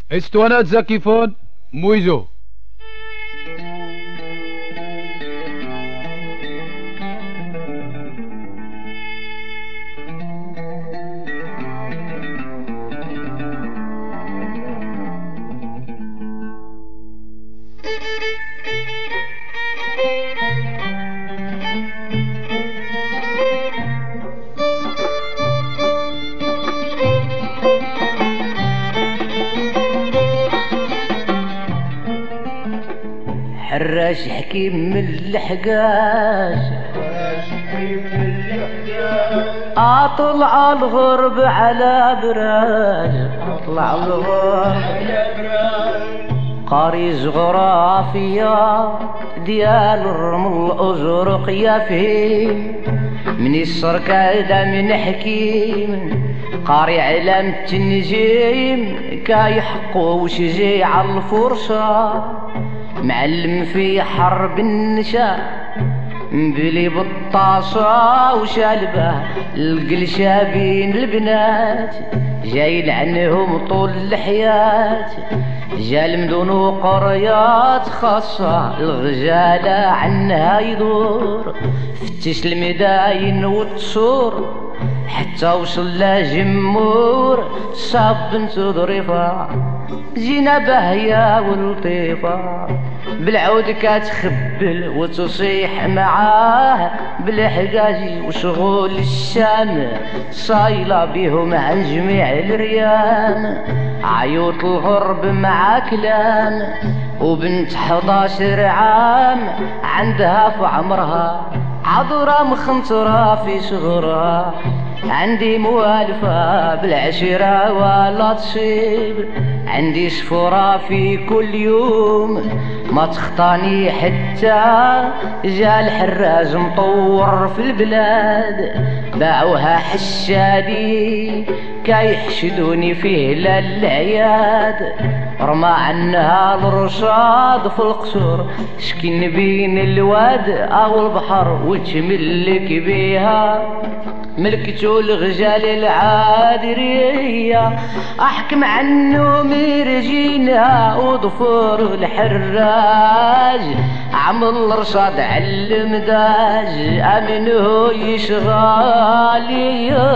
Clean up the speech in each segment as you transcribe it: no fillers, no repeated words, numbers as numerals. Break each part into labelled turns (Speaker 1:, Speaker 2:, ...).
Speaker 1: اسطوانات زكيفون مويزو.
Speaker 2: حراش حكيم من الحقاش اطلع الغرب على براج، اطلع الغرب قاري جغرافيا ديال الرمل الازرق يا فهيم من السركادة من حكيم قاري علم التنجيم كايحقو وش جاي على الفرصة معلم في حرب النشاء مبلي بالطاسة وشالبه القلشابين البنات جاي لعنهم طول الحياة جال مدن وقريات خاصة الغجالة عنها يدور فتش المداين والتصور حتى وصل لجمهور صاب بنت ظريفة جينا باهية ولطيفة بالعود كتخبل وتصيح معاه بالحجاجي وشغول الشام صايلة بيهم عن جميع الريان عيوط الغرب مع كلام وبنت 11 عام عندها في عمرها عذرة مخنطرة في صغرها عندي موالفة بالعشرة ولا تصيب عندي سفرة في كل يوم ما تخطاني حتى جا الحراز مطور في البلاد باعوها حشادي كيحشدوني فيه للعياد رمى عنها الرصاد في القصور شكين بين الواد او البحر وتملك بيها ملكتو الغجال العادرية احكم عنه مرجينا وظفور الحراج عمل رصاد علم داج امنه يشغالي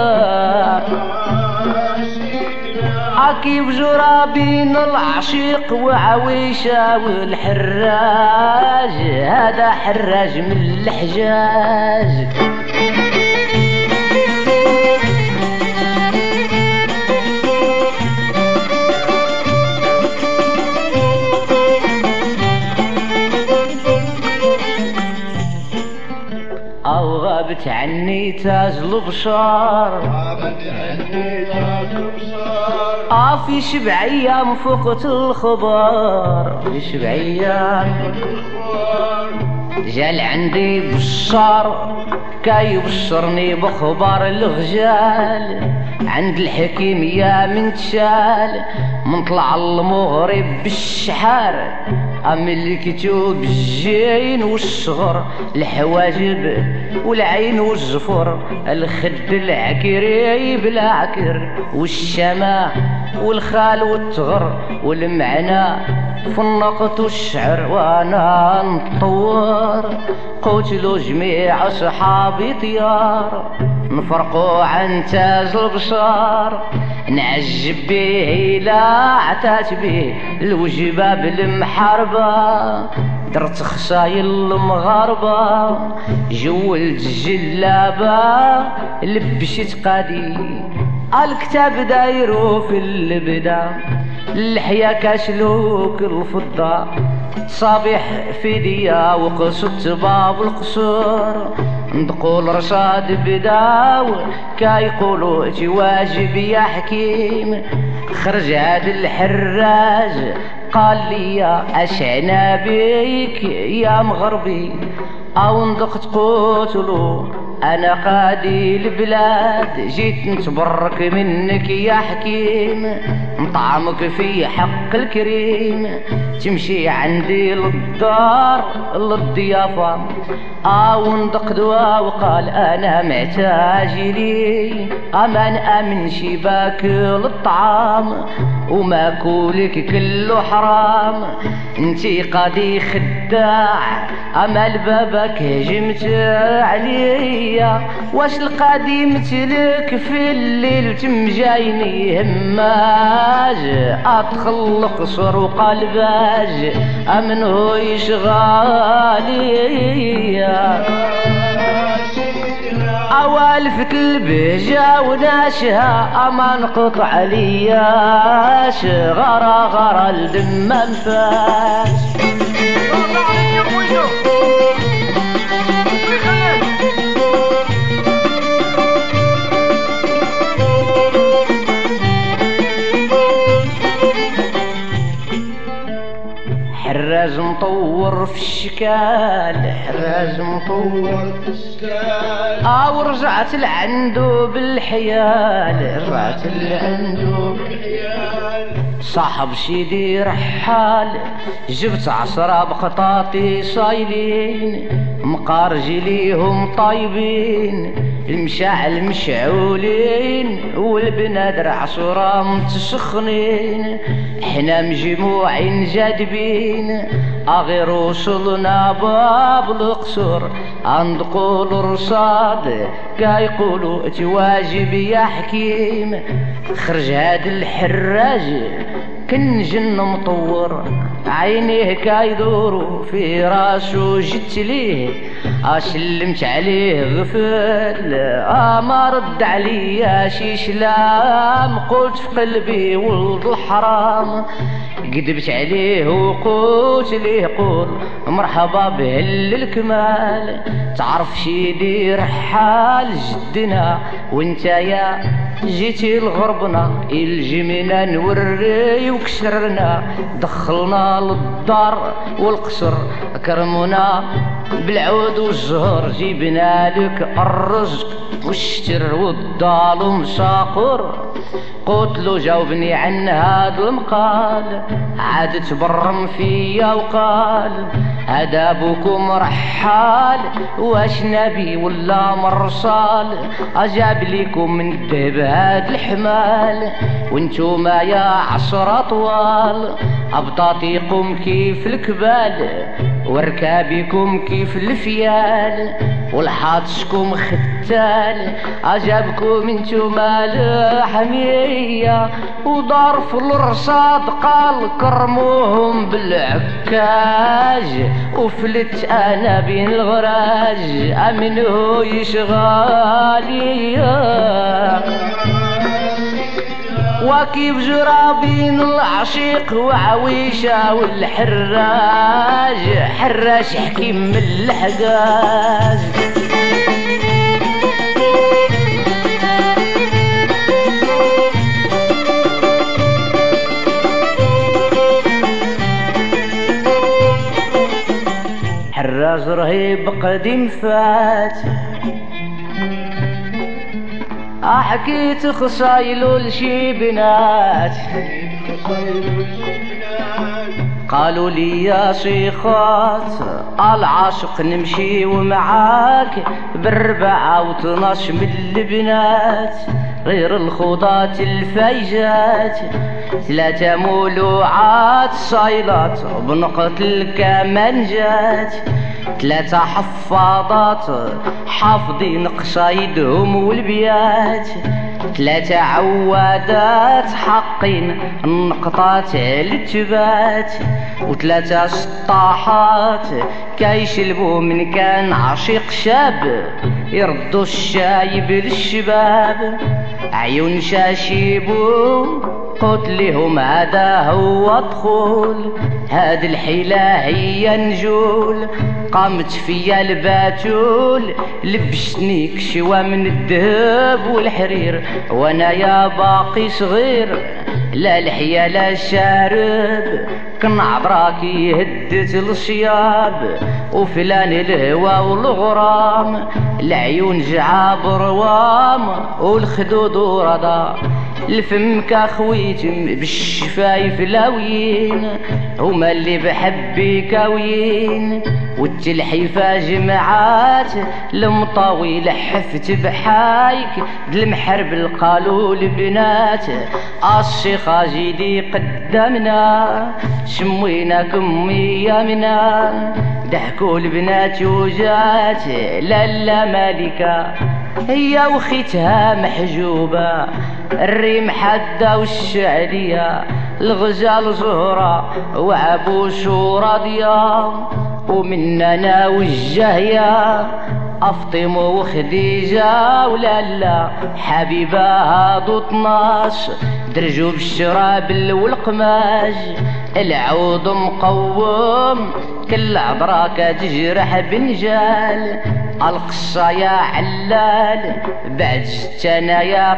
Speaker 2: عكيف جرابين العشيق وعويشة والحراج هذا حراج من الحجاج أو غابت عني تاج البشار في شبع أيام فقت الخبر في شبع أيام جال عندي بشار كاي يبشرني بخبار الغجال عند الحكيم يا من تشال من طلع المغرب بالشحار أملكتو بالجين والصغر الحواجب والعين والزفر الخد العكري بلا عكر والشماء والخال والتغر والمعنى في النقط والشعر وانا نطور قتلوا جميع اصحابي طيار نفرقوا عن تاج البشار نعجب به لا عتات به الوجبة بالمحاربة درت خصايل المغاربة جولت الجلابة لبشت قادي الكتاب دايرو في البدا اللحية كاشلوك الفضة صابح في ديا وقصت باب القصور نقول رشاد بداو كيقولوا اجي واجب يا حكيم خرج هاد الحراج قال لي يا اشعنا بيك يا مغربي او ندق تقتلو انا قادي البلاد جيت نتبرك منك يا حكيم نطعمك في حق الكريم تمشي عندي للدار للضيافة وندق دواء وقال انا محتاج لي ما نامنش باكل الطعام وماكولك كله حرام انتي قادي خداع امال بابك هجمت عليا واش القادي مثلك في الليل تمجايني هماج ادخل القصر وقلباج امن هو يشغاليا اوالفت البهجة وناشها اما نقطع علياش غرا غرا الدم منفاش حراج مطور في الشكال حراج مطور في الشكال ورجعت لعندو بالحيال رجعت لعندو بالحيال صاحب شيدي رحال جبت عصرة بخطاطي صايلين مقارجي ليهم طايبين المشاعل مشعولين والبنادر عصرة متسخنين حنا مجموعين جادبين غير وصلنا باب القصر عندقول رصاد كيقولوا تواجب يا حكيم خرج هاد الحراج كنجن مطور عينيه كيدورو في راسو جت ليه سلمت عليه غفل ما رد عليا شي سلام قلت في قلبي ولد الحرام كذبت عليه وقلت ليه قول مرحبا بهل الكمال تعرف شي يدير حال جدنا وانت يا جيتي لغربنا الجمينا نوري وكسرنا دخلنا للدار والقصر كرمونا بالعود والزهر جيبنا لك الرزق والشتر والضال ومساقر قلت له جاوبني عن هذا المقال عاد تبرم فيا وقال هذا ابوكم رحال واش نبي ولا مرسال اجاب ليكم من الذهب هاد الحمال وانتوما يا عصر طوال ابطاطيكم كيف الكبال وركابكم كيف الفيال والحاطشكم ختال عجبكم انتوما الحمية ودار في الرصاد قال كرموهم بالعكاج وفلت انا بين الغراج امنه يشغالي وكيف جرابين العشيق وعويشة والحراج حراش حكيم من الحجاج حراج رهيب قديم فات حكيت خصايلو لشي بنات قالوا لي يا شيخات العاشق نمشي ومعاك ب4 و12 من البنات غير الخوضات الفيجات 3 مولوعات صايلات بنقط الكمانجات 3 حفاضات حافظين قصايدهم والبيات 3 عوادات حقين النقطات التبات و3 سطاحات كيشلبوا من كان عشيق شاب يردوا الشايب للشباب عيون شاشيبو قلت لهم هذا هو دخول هاد الحيلة هي نجول قامت فيا الباتول لبشتني كشوة من الذهب والحرير وانا يا باقي صغير لا لحية لا شارب كنا عبراكي هدت الشياب وفلان الهوى والغرام العيون جعاب روام والخدود ورضا الفم كاخويتم بالشفايف لاويين هما اللي بحبي كاويين والتلحيفة جمعات المطاوي لحفت بحايك المحرب القالوا البنات الشيخة جيدي قدامنا شمينا كمي يمنا ضحكوا البنات وجات لالا مالكة هي وخيتها محجوبة الريم حدة والشعلية الغزال زهرة وعبوش وراضية ومننا والجهية أفطم وخديجة ولالا حبيبة هادو 12 درجوا بالشراب والقماج العود مقوم كل عبراك تجرح بنجال القصة يا علال بعد جتنا يا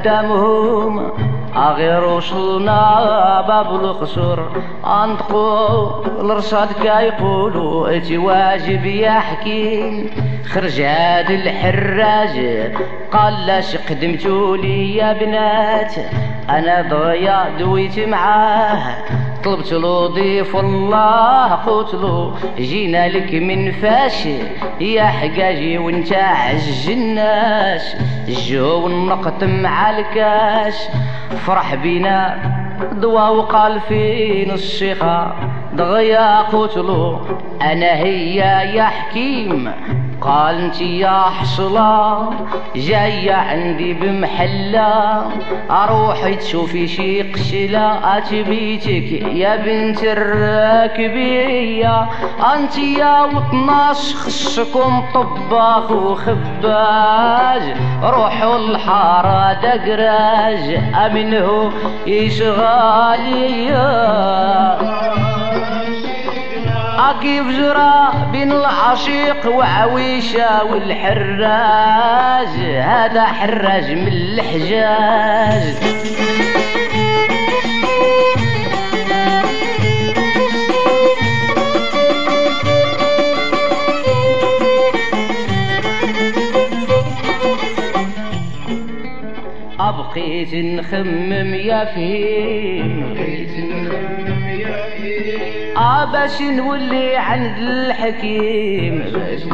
Speaker 2: قدامهم غير وصلنا باب القصر انطقوا الرصاد كيقولوا اتي واجب يا حكيم خرج هاد الحراج قال لاش قدمتوا لي يا بنات انا ضيا دويت معاه طلبت له ضيف والله قلت له جينا لك من فاش يا حقاجي وانت عج الناس جو النقط مع الكاش فرح بينا ضوا وقال فين الشيخة دغيا قلت له انا هي يا حكيم قال انت يا حصلة جاية عندي بمحلة اروحي تشوفي شي قشلة اتبيتك يا بنت الراكبية انت يا 12 خصكم طباخ وخباز روحوا الحارة دقراج امنه يشغالية كيف جرى بين العشيق وعويشة والحراج هذا حراج من الحجاج أبقيت نخمم يا فهيم باش نولي عند الحكيم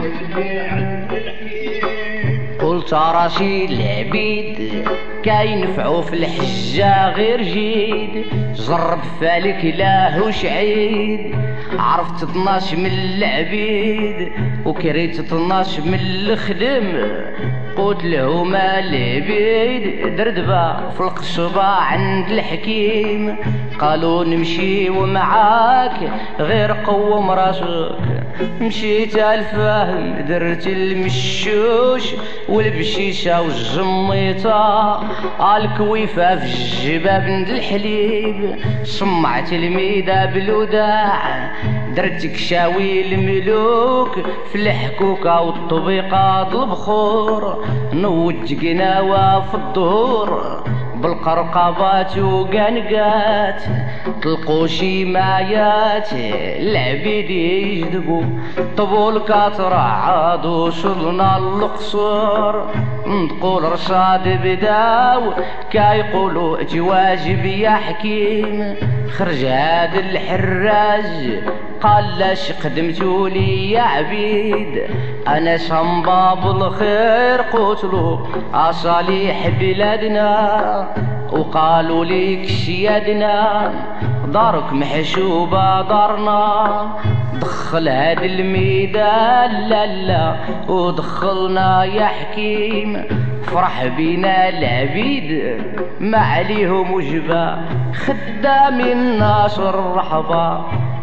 Speaker 2: قلت راشي العبيد كينفعوا في الحجة غير جيد جرب فالك لاهوش عيد عرفت 12 من العبيد وكريت 12 من الخدم قلت لهما العبيد دردبة في القصبة عند الحكيم قالوا نمشي ومعاك غير قوم راسك مشيت الفهم درت المشوش والبشيشة والجميطة الكويفة في الجباب ند الحليب صمعت الميدة بالوداع درت كشاوي الملوك في الحكوكة والطبيقات البخور نوج قناوة في الظهور بالقرقبات وقنقات تلقوا شي مايات العبيد يجذبوا طبول كاترة عاد وصلنا القصور نقول رصاد بداو كيقولوا جواجب يا حكيم خرج هاد الحراج قال لاش قدمتوا لي يا عبيد انا صنباب الخير قتلوا اصاليح بلادنا وقالوا ليك شيادنا دارك محشوبة دارنا دخل هاد الميدان لالا ودخلنا يا حكيم فرح بينا العبيد ما عليهم وجبة خدام الناس الرحبة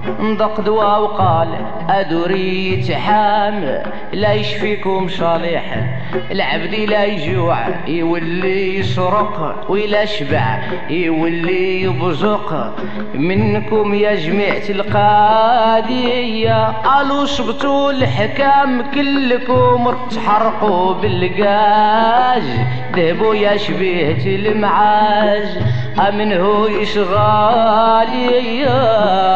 Speaker 2: نضق دوا وقال أدوري يتحام لا يشفيكم صالح العبد لا يجوع يولي يسرق ولا شبع يولي يبزق منكم يا جميعة القادية قالوا صبتوا الحكام كلكم تحرقوا بالقاج ذهبوا يا شبيهة المعاج أمنه يشغالية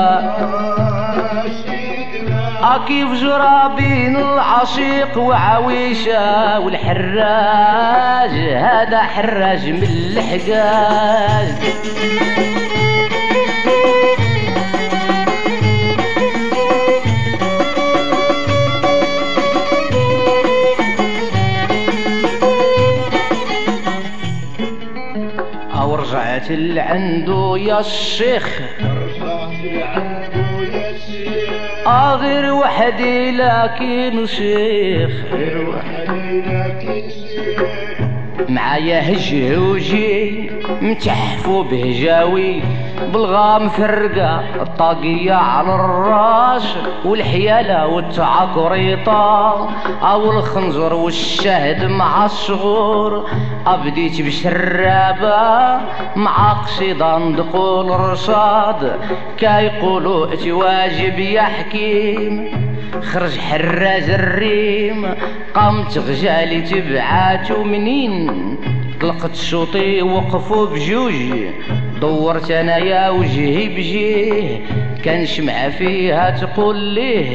Speaker 2: كيف جرابين العشيق وعويشة والحراج هذا حراج من الحجاج أو رجعت لعنده يا الشيخ غير وحدي لكن شيخ غير وحدي لكن شيخ معايا هجهوجي متحفو بهجاوي بالغام فرقة الطاقية على الراس والحيالة والتعكريطة أو الخنزر والشهد مع الصغور أبديت بشرابة مع قصيدة ندقول الرصاد كيقولوا اتواجب يا حكيم خرج حراز الريم قامت غجالي تبعاتو منين طلقت شوطي وقفوا بجوج دورت انا يا وجهي بجيه كان شمعة فيها تقول ليه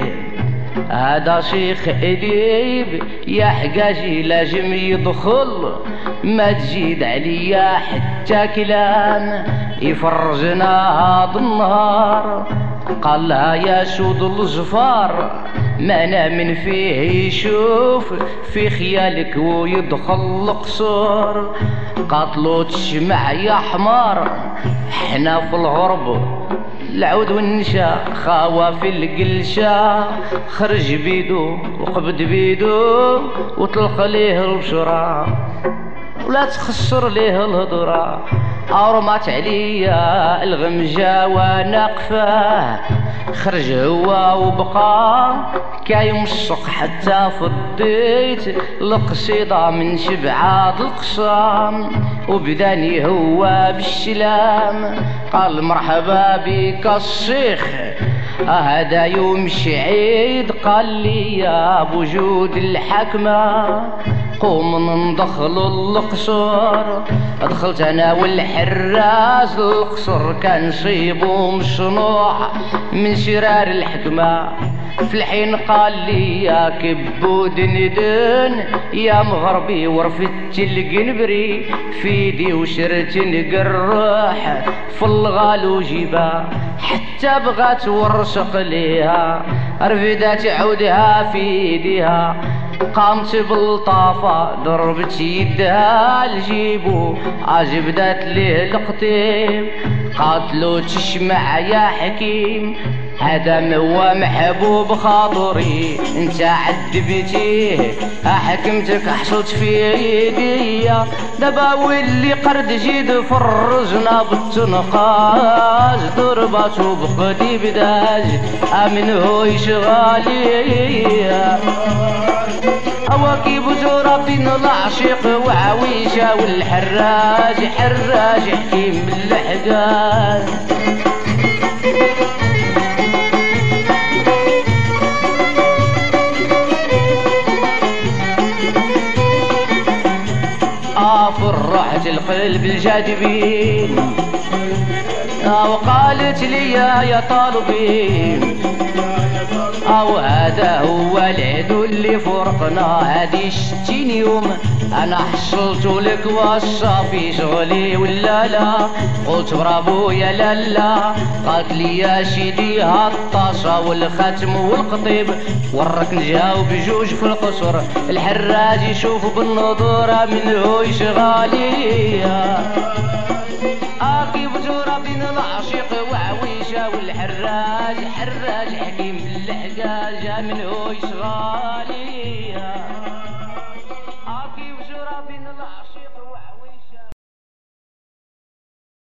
Speaker 2: هذا شيخ اديب يا حقاجي لازم يدخل ما تزيد عليا حتى كلام يفرجنا هذا النهار قال لها يا سود الزفار ما نامن فيه يشوف في خيالك ويدخل القصور قاتلو تشمع يا حمار حنا في الغرب العود والنشا خاوة في القلشة خرج بيدو وقبد بيدو وطلق ليه البشرة ولا تخسر ليه الهضرة أرمت عليا الغمجة ونقفه خرج هو وبقى كيمشق حتى فضيت القصيدة من شبعات القصام وبداني هو بالشلام قال مرحبا بك الشيخ هذا يوم شعيد قال لي يا بوجود الحكمة قوم ندخل القصر دخلت انا والحراس القصر كان صيبو مصنوع من شرار الحكمة في الحين قال لي يا كبود ندن يا مغربي ورفدت القنبري في يدي وشرت نقرح في الغال وجيبها حتى بغات ورشق ليها رفدت عودها في يديها قامت بالطافة ضربت يدها لجيبو عجبدت ليه القطيب قاتلو تشمع يا حكيم هذا هو محبوب خاطري انت عذبتيه حكمتك حصلت في يديا دابا ولي قرد جيد فرزنا بالتنقاز ضرباتو بقدي بداج امنه يشغالي أواكب زرابين العشيق وعويشة والحراج حراج حكيم بالحجاج فرحت القلب الجاذبين وقالت لي يا طالبين أو هذا هو العيد اللي فرقنا هادي 60 يوم أنا حصلت لك وصافي شغلي ولا لا قلت برافو يا لالا قالت لي يا سيدي هالطاسة والختم والقطيب ورك نجاوب بجوج في القصر الحراج يشوف بالنظورة منه يشغالي كيف جورا بين العشيق وعويشة والحراج حراج حكيم بالحجاج منه يشغالي